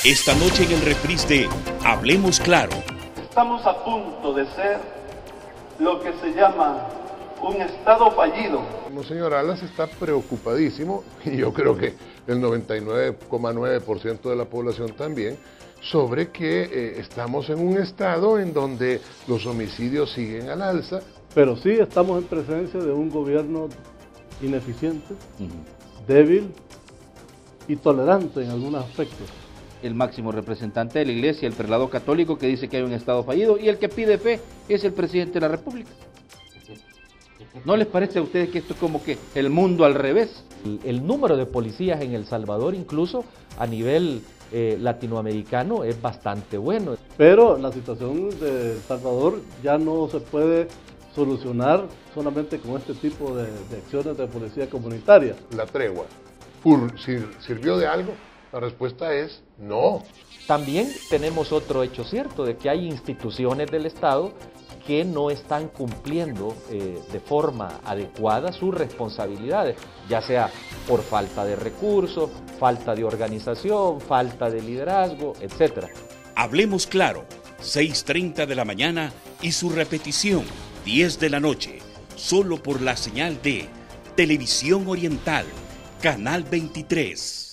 Esta noche en el reprise de Hablemos Claro. Estamos a punto de ser lo que se llama un Estado fallido. Monseñor Alas está preocupadísimo, y yo creo que el 99,9% de la población también, sobre que estamos en un estado en donde los homicidios siguen al alza. Pero sí estamos en presencia de un gobierno ineficiente, débil y tolerante en algunos aspectos. El máximo representante de la Iglesia, el prelado católico, que dice que hay un Estado fallido, y el que pide fe es el presidente de la República. ¿No les parece a ustedes que esto es como que el mundo al revés? El número de policías en El Salvador, incluso a nivel latinoamericano, es bastante bueno. Pero la situación de El Salvador ya no se puede solucionar solamente con este tipo de acciones de policía comunitaria. La tregua, ¿sirvió de algo? La respuesta es no. También tenemos otro hecho cierto, de que hay instituciones del Estado que no están cumpliendo de forma adecuada sus responsabilidades, ya sea por falta de recursos, falta de organización, falta de liderazgo, etc. Hablemos Claro, 6:30 de la mañana y su repetición, 10 de la noche, solo por la señal de Televisión Oriental, Canal 23.